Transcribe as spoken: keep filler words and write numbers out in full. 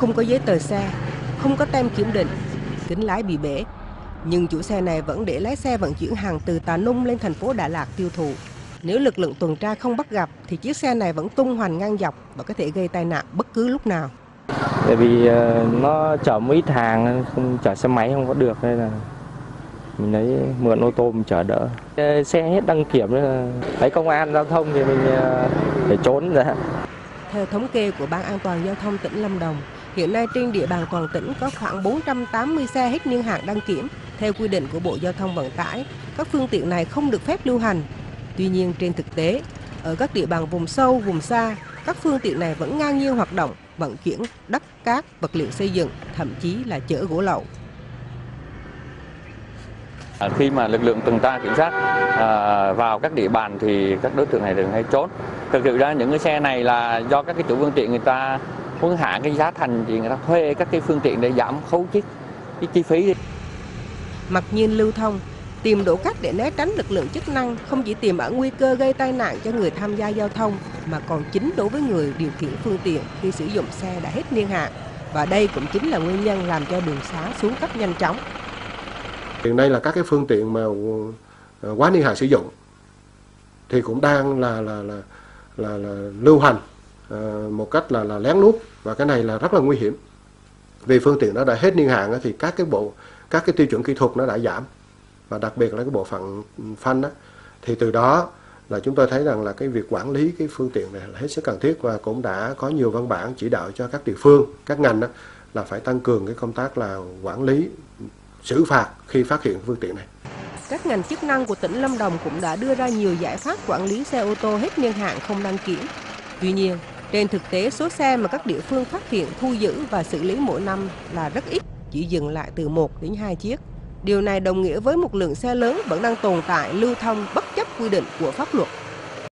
không có giấy tờ xe, không có tem kiểm định, kính lái bị bể. Nhưng chủ xe này vẫn để lái xe vận chuyển hàng từ Tà Nung lên thành phố Đà Lạt tiêu thụ. Nếu lực lượng tuần tra không bắt gặp thì chiếc xe này vẫn tung hoành ngang dọc và có thể gây tai nạn bất cứ lúc nào. Tại vì nó chở một ít hàng, không chở xe máy không có được nên là mình lấy mượn ô tô mình chở đỡ. Xe hết đăng kiểm nên là thấy công an giao thông thì mình phải trốn ra. Theo thống kê của Ban An toàn Giao thông tỉnh Lâm Đồng, hiện nay trên địa bàn toàn tỉnh có khoảng bốn trăm tám mươi xe hết niên hạn đăng kiểm. Theo quy định của Bộ Giao thông Vận tải, các phương tiện này không được phép lưu hành. Tuy nhiên trên thực tế, ở các địa bàn vùng sâu, vùng xa, các phương tiện này vẫn ngang nhiên hoạt động, vận chuyển đất, cát, vật liệu xây dựng, thậm chí là chở gỗ lậu. Khi mà lực lượng tuần tra kiểm soát à, vào các địa bàn thì các đối tượng này thường hay trốn. Thực sự ra những cái xe này là do các cái chủ phương tiện người ta muốn hạ cái giá thành thì người ta thuê các cái phương tiện để giảm khấu chi cái chi phí đi. Mặc nhiên lưu thông, tìm đổ cát để né tránh lực lượng chức năng không chỉ tiềm ẩn nguy cơ gây tai nạn cho người tham gia giao thông mà còn chính đối với người điều khiển phương tiện khi sử dụng xe đã hết niên hạn. Và đây cũng chính là nguyên nhân làm cho đường xá xuống cấp nhanh chóng. Hiện nay là các cái phương tiện mà quá niên hạn sử dụng thì cũng đang là là là là, là lưu hành uh, một cách là là lén lút, và cái này là rất là nguy hiểm. Vì phương tiện nó đã hết niên hạn thì các cái bộ các cái tiêu chuẩn kỹ thuật nó đã giảm, và đặc biệt là cái bộ phận phanh đó, thì từ đó là chúng tôi thấy rằng là cái việc quản lý cái phương tiện này là hết sức cần thiết, và cũng đã có nhiều văn bản chỉ đạo cho các địa phương, các ngành đó, là phải tăng cường cái công tác là quản lý, xử phạt khi phát hiện phương tiện này. Các ngành chức năng của tỉnh Lâm Đồng cũng đã đưa ra nhiều giải pháp quản lý xe ô tô hết niên hạn không đăng kiểm. Tuy nhiên, trên thực tế số xe mà các địa phương phát hiện, thu giữ và xử lý mỗi năm là rất ít, chỉ dừng lại từ một đến hai chiếc. Điều này đồng nghĩa với một lượng xe lớn vẫn đang tồn tại lưu thông bất chấp quy định của pháp luật.